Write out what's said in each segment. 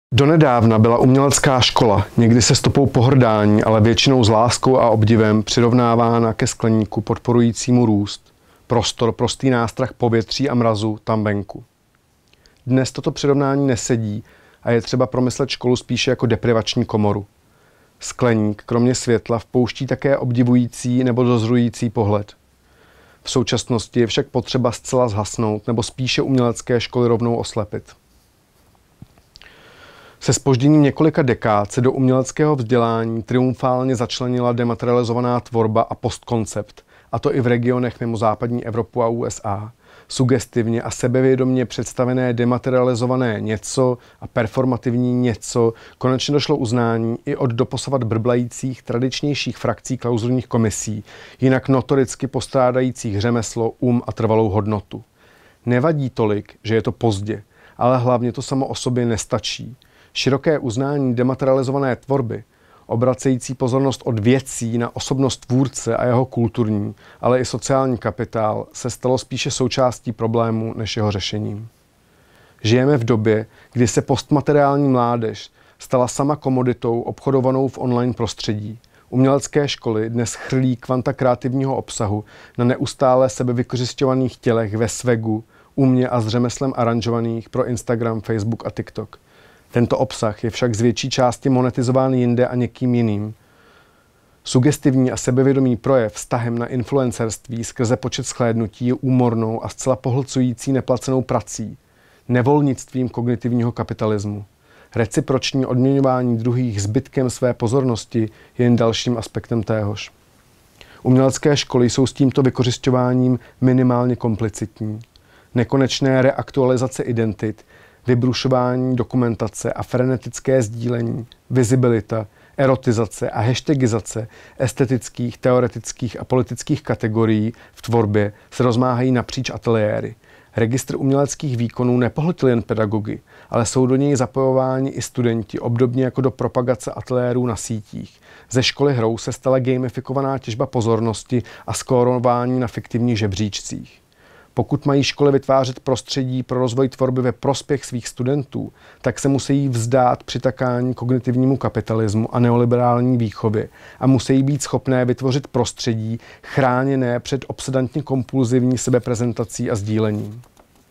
Donedávna byla umělecká škola, někdy se stopou pohrdání, ale většinou s láskou a obdivem přirovnávána ke skleníku podporujícímu růst. Prostor prostý nástrah povětří a mrazu tam venku. Dnes toto přirovnání nesedí a je třeba promyslet školu spíše jako deprivační komoru. Skleník, kromě světla, vpouští také obdivující nebo dozrující pohled. V současnosti je však potřeba zcela zhasnout nebo spíše umělecké školy rovnou oslepit. Se zpožděním několika dekád se do uměleckého vzdělání triumfálně začlenila dematerializovaná tvorba a postkoncept, a to i v regionech mimo západní Evropu a USA. Sugestivně a sebevědomně představené dematerializované něco a performativní něco konečně došlo uznání i od doposavat brblajících tradičnějších frakcí klauzurních komisí, jinak notoricky postrádajících řemeslo, a trvalou hodnotu. Nevadí tolik, že je to pozdě, ale hlavně to samo o sobě nestačí. Široké uznání dematerializované tvorby, obracející pozornost od věcí na osobnost tvůrce a jeho kulturní, ale i sociální kapitál, se stalo spíše součástí problému než jeho řešením. Žijeme v době, kdy se postmateriální mládež stala sama komoditou obchodovanou v online prostředí. Umělecké školy dnes chrlí kvanta kreativního obsahu na neustále sebevykořisťovaných tělech ve swegu, umě a s řemeslem aranžovaných pro Instagram, Facebook a TikTok. Tento obsah je však z větší části monetizován jinde a někým jiným. Sugestivní a sebevědomý projev vztahem na influencerství skrze počet shlédnutí je úmornou a zcela pohlcující neplacenou prací, nevolnictvím kognitivního kapitalismu. Reciproční odměňování druhých zbytkem své pozornosti je jen dalším aspektem téhož. Umělecké školy jsou s tímto vykořisťováním minimálně komplicitní. Nekonečné reaktualizace identit, vybrušování dokumentace a frenetické sdílení, vizibilita, erotizace a hashtagizace estetických, teoretických a politických kategorií v tvorbě se rozmáhají napříč ateliéry. Registr uměleckých výkonů nepohltil jen pedagogy, ale jsou do něj zapojováni i studenti, obdobně jako do propagace ateliérů na sítích. Ze školy hrou se stala gamifikovaná těžba pozornosti a skórování na fiktivních žebříčcích. Pokud mají školy vytvářet prostředí pro rozvoj tvorby ve prospěch svých studentů, tak se musí vzdát přitakání kognitivnímu kapitalismu a neoliberální výchově a musí být schopné vytvořit prostředí chráněné před obsedantně kompulzivní sebeprezentací a sdílením.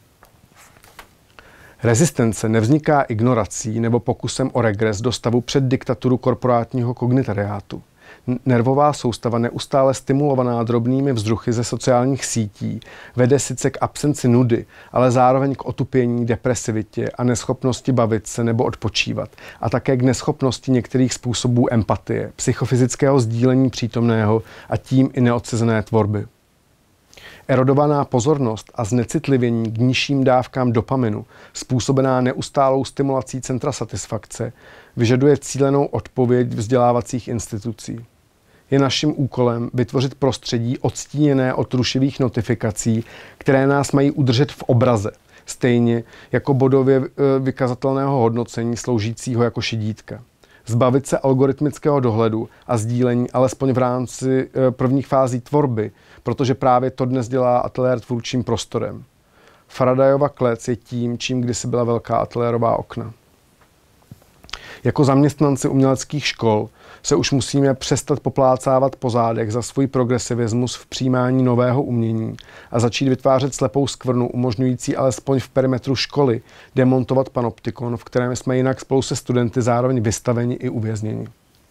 Rezistence nevzniká ignorací nebo pokusem o regres do stavu před diktaturu korporátního kognitariátu. Nervová soustava neustále stimulovaná drobnými vzruchy ze sociálních sítí vede sice k absenci nudy, ale zároveň k otupění, depresivitě a neschopnosti bavit se nebo odpočívat a také k neschopnosti některých způsobů empatie, psychofyzického sdílení přítomného a tím i neodcizené tvorby. Erodovaná pozornost a znecitlivění k nižším dávkám dopaminu, způsobená neustálou stimulací centra satisfakce, vyžaduje cílenou odpověď vzdělávacích institucí. Je naším úkolem vytvořit prostředí odstíněné od rušivých notifikací, které nás mají udržet v obraze, stejně jako bodově vykazatelného hodnocení sloužícího jako šidítka. Zbavit se algoritmického dohledu a sdílení alespoň v rámci prvních fází tvorby, protože právě to dnes dělá ateliér tvůrčím prostorem. Faradayova klec je tím, čím kdysi byla velká ateliérová okna. Jako zaměstnanci uměleckých škol se už musíme přestat poplácávat po zádech za svůj progresivismus v přijímání nového umění a začít vytvářet slepou skvrnu umožňující alespoň v perimetru školy demontovat panoptikon, v kterém jsme jinak spolu se studenty zároveň vystaveni i uvězněni.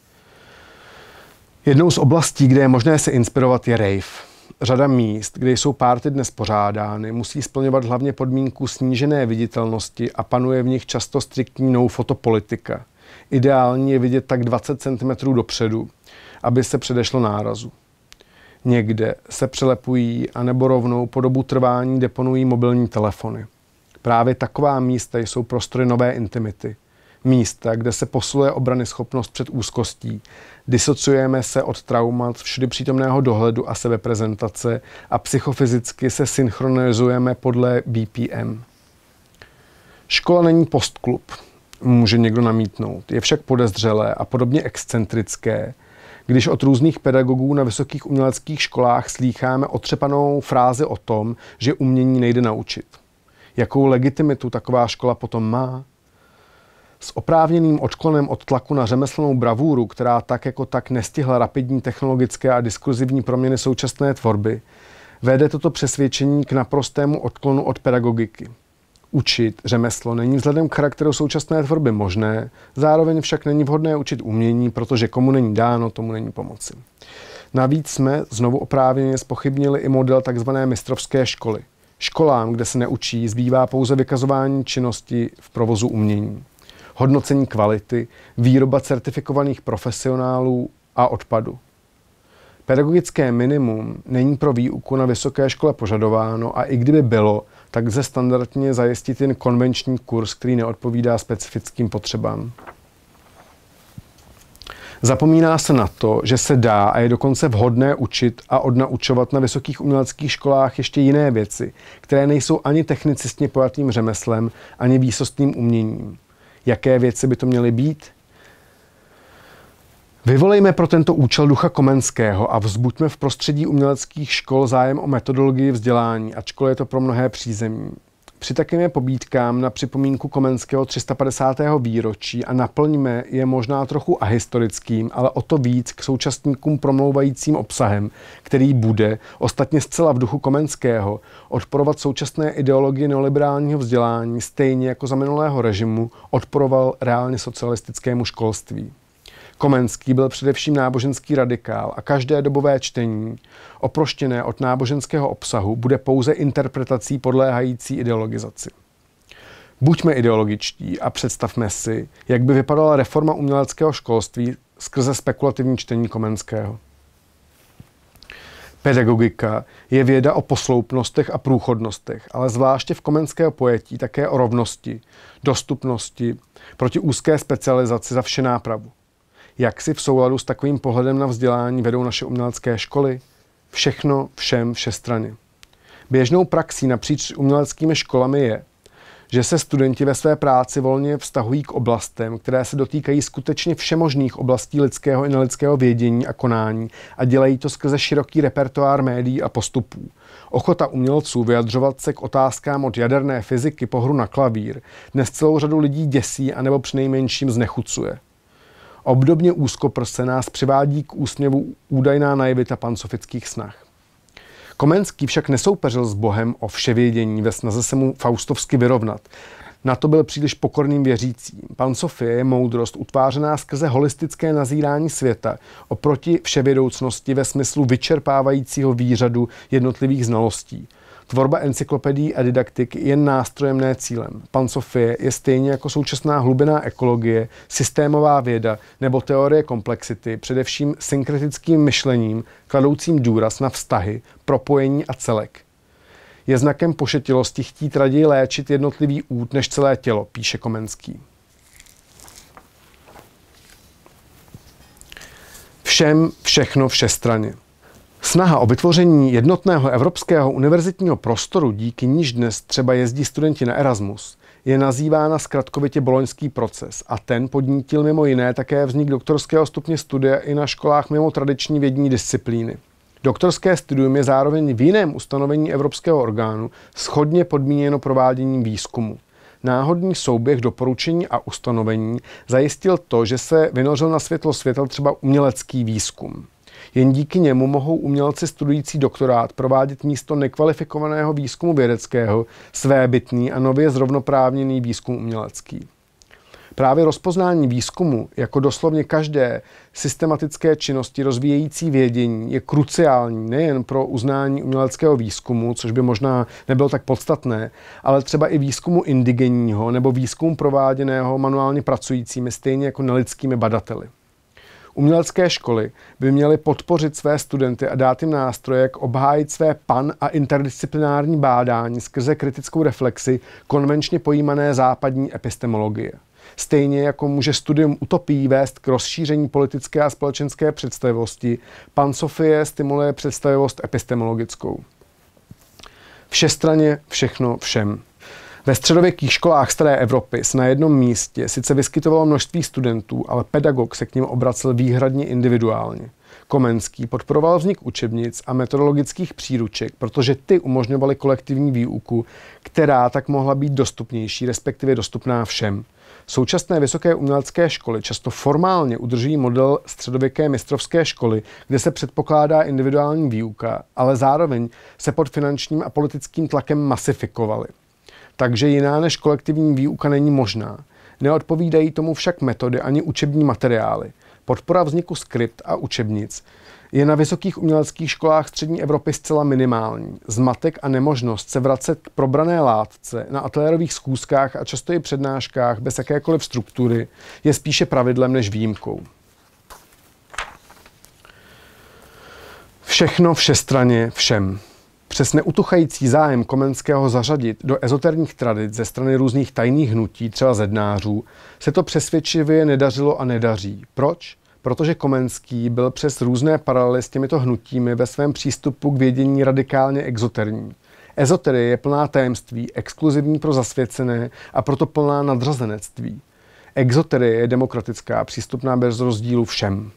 Jednou z oblastí, kde je možné se inspirovat, je rave. Řada míst, kde jsou party dnes pořádány, musí splňovat hlavně podmínku snížené viditelnosti a panuje v nich často striktní no-fotopolitika. Ideální je vidět tak 20 cm dopředu, aby se předešlo nárazu. Někde se přelepují anebo rovnou po dobu trvání deponují mobilní telefony. Právě taková místa jsou prostory nové intimity. Místa, kde se posiluje obranyschopnost před úzkostí, disociujeme se od traumat všudy přítomného dohledu a sebeprezentace a psychofyzicky se synchronizujeme podle BPM. Škola není postklub, může někdo namítnout. Je však podezřelé a podobně excentrické, když od různých pedagogů na vysokých uměleckých školách slýcháme otřepanou frázi o tom, že umění nejde naučit. Jakou legitimitu taková škola potom má? S oprávněným odklonem od tlaku na řemeslnou bravúru, která tak jako tak nestihla rapidní technologické a diskurzivní proměny současné tvorby, vede toto přesvědčení k naprostému odklonu od pedagogiky. Učit řemeslo není vzhledem k charakteru současné tvorby možné, zároveň však není vhodné učit umění, protože komu není dáno, tomu není pomoci. Navíc jsme znovu oprávněně zpochybnili i model tzv. Mistrovské školy. Školám, kde se neučí, zbývá pouze vykazování činnosti v provozu umění. Hodnocení kvality, výroba certifikovaných profesionálů a odpadu. Pedagogické minimum není pro výuku na vysoké škole požadováno a i kdyby bylo, tak lze standardně zajistit jen konvenční kurz, který neodpovídá specifickým potřebám. Zapomíná se na to, že se dá a je dokonce vhodné učit a odnaučovat na vysokých uměleckých školách ještě jiné věci, které nejsou ani technicistně pojatým řemeslem, ani výsostným uměním. Jaké věci by to měly být? Vyvolejme pro tento účel ducha Komenského a vzbuďme v prostředí uměleckých škol zájem o metodologii vzdělání, ačkoliv je to pro mnohé přízemní. Přitakejme pobídkám na připomínku Komenského 350. výročí a naplňme je možná trochu ahistorickým, ale o to víc k současníkům promlouvajícím obsahem, který bude, ostatně zcela v duchu Komenského, odporovat současné ideologii neoliberálního vzdělání, stejně jako za minulého režimu odporoval reálně socialistickému školství. Komenský byl především náboženský radikál a každé dobové čtení, oproštěné od náboženského obsahu, bude pouze interpretací podléhající ideologizaci. Buďme ideologičtí a představme si, jak by vypadala reforma uměleckého školství skrze spekulativní čtení Komenského. Pedagogika je věda o posloupnostech a průchodnostech, ale zvláště v Komenského pojetí také o rovnosti, dostupnosti, proti úzké specializaci za vše nápravu. Jak si v souladu s takovým pohledem na vzdělání vedou naše umělecké školy? Všechno, všem, všestranně. Běžnou praxí napříč uměleckými školami je, že se studenti ve své práci volně vztahují k oblastem, které se dotýkají skutečně všemožných oblastí lidského i nelidského vědění a konání a dělají to skrze široký repertoár médií a postupů. Ochota umělců vyjadřovat se k otázkám od jaderné fyziky po hru na klavír dnes celou řadu lidí děsí anebo přinejmenším znechucuje. Obdobně úzkoprse nás přivádí k úsměvu údajná naivita pansofických snah. Komenský však nesoupeřil s Bohem o vševědění ve snaze se mu faustovsky vyrovnat. Na to byl příliš pokorným věřícím. Pansofie je moudrost utvářená skrze holistické nazírání světa oproti vševědoucnosti ve smyslu vyčerpávajícího výřadu jednotlivých znalostí. Tvorba encyklopedií a didaktik je jen nástrojem, ne cílem. Pansofie je stejně jako současná hlubinná ekologie, systémová věda nebo teorie komplexity, především synkretickým myšlením, kladoucím důraz na vztahy, propojení a celek. Je znakem pošetilosti chtít raději léčit jednotlivý úd než celé tělo, píše Komenský. Všem, všechno, všestranně. Snaha o vytvoření jednotného evropského univerzitního prostoru, díky níž dnes třeba jezdí studenti na Erasmus, je nazývána zkratkovitě boloňský proces a ten podnítil mimo jiné také vznik doktorského stupně studia i na školách mimo tradiční vědní disciplíny. Doktorské studium je zároveň v jiném ustanovení evropského orgánu shodně podmíněno prováděním výzkumu. Náhodný souběh doporučení a ustanovení zajistil to, že se vynořil na světlo světel třeba umělecký výzkum. Jen díky němu mohou umělci studující doktorát provádět místo nekvalifikovaného výzkumu vědeckého svébytný a nově zrovnoprávněný výzkum umělecký. Právě rozpoznání výzkumu jako doslovně každé systematické činnosti rozvíjející vědění je kruciální nejen pro uznání uměleckého výzkumu, což by možná nebylo tak podstatné, ale třeba i výzkumu indigenního nebo výzkumu prováděného manuálně pracujícími, stejně jako nelidskými badateli. Umělecké školy by měly podpořit své studenty a dát jim nástroje, jak obhájit své pan- a interdisciplinární bádání skrze kritickou reflexi konvenčně pojímané západní epistemologie. Stejně jako může studium utopií vést k rozšíření politické a společenské představivosti, pansofie stimuluje představivost epistemologickou. Všestranně, všechno, všem. Ve středověkých školách staré Evropy se na jednom místě sice vyskytovalo množství studentů, ale pedagog se k nim obracel výhradně individuálně. Komenský podporoval vznik učebnic a metodologických příruček, protože ty umožňovaly kolektivní výuku, která tak mohla být dostupnější, respektive dostupná všem. Současné vysoké umělecké školy často formálně udržují model středověké mistrovské školy, kde se předpokládá individuální výuka, ale zároveň se pod finančním a politickým tlakem masifikovaly. Takže jiná než kolektivní výuka není možná. Neodpovídají tomu však metody ani učební materiály. Podpora vzniku skript a učebnic je na vysokých uměleckých školách střední Evropy zcela minimální. Zmatek a nemožnost se vracet k probrané látce na ateliérových schůzkách a často i přednáškách bez jakékoliv struktury je spíše pravidlem než výjimkou. Všechno všestranně všem. Přes neutuchající zájem Komenského zařadit do ezoterních tradic ze strany různých tajných hnutí, třeba zednářů, se to přesvědčivě nedařilo a nedaří. Proč? Protože Komenský byl přes různé paralely s těmito hnutími ve svém přístupu k vědění radikálně exoterní. Ezoterie je plná tajemství, exkluzivní pro zasvěcené a proto plná nadřazenectví. Exoterie je demokratická, přístupná bez rozdílu všem.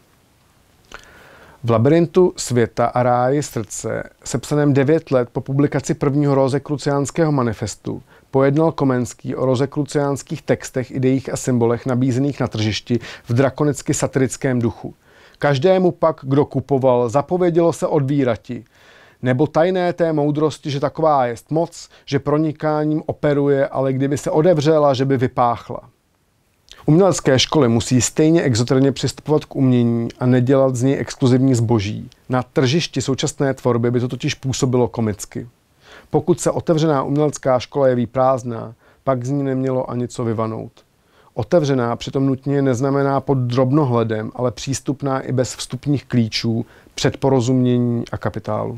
V Labyrintu světa a ráji srdce, sepsaném 9 let po publikaci prvního rozekruciánského manifestu, pojednal Komenský o rozekruciánských textech, ideích a symbolech nabízených na tržišti v drakonicky satirickém duchu. Každému pak, kdo kupoval, zapovědělo se odvírati. Nebo tajné té moudrosti, že taková jest moc, že pronikáním operuje, ale kdyby se odevřela, že by vypáchla. Umělecké školy musí stejně exoterně přistupovat k umění a nedělat z něj exkluzivní zboží. Na tržišti současné tvorby by to totiž působilo komicky. Pokud se otevřená umělecká škola jeví prázdná, pak z ní nemělo ani co vyvanout. Otevřená přitom nutně neznamená pod drobnohledem, ale přístupná i bez vstupních klíčů, předporozumění a kapitálu.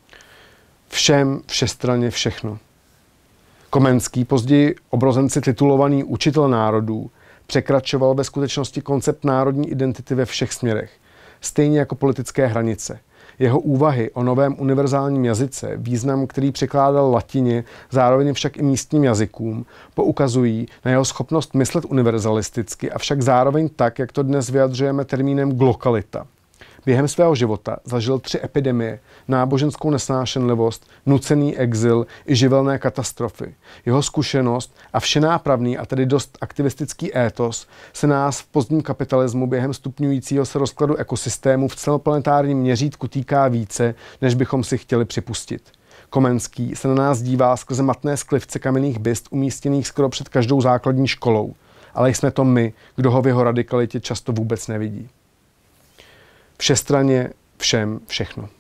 Všem, všestranně všechno. Komenský, později obrozenci titulovaný učitel národů, překračoval ve skutečnosti koncept národní identity ve všech směrech, stejně jako politické hranice. Jeho úvahy o novém univerzálním jazyce, význam, který překládal latině, zároveň však i místním jazykům, poukazují na jeho schopnost myslet univerzalisticky, avšak zároveň tak, jak to dnes vyjadřujeme termínem glokalita. Během svého života zažil 3 epidemie, náboženskou nesnášenlivost, nucený exil i živelné katastrofy. Jeho zkušenost a všenápravný a tedy dost aktivistický étos se nás v pozdním kapitalismu během stupňujícího se rozkladu ekosystému v celoplanetárním měřítku týká více, než bychom si chtěli připustit. Komenský se na nás dívá skrze matné sklivce kamenných byst umístěných skoro před každou základní školou, ale jsme to my, kdo ho v jeho radikalitě často vůbec nevidí. Všestranně všem všechno.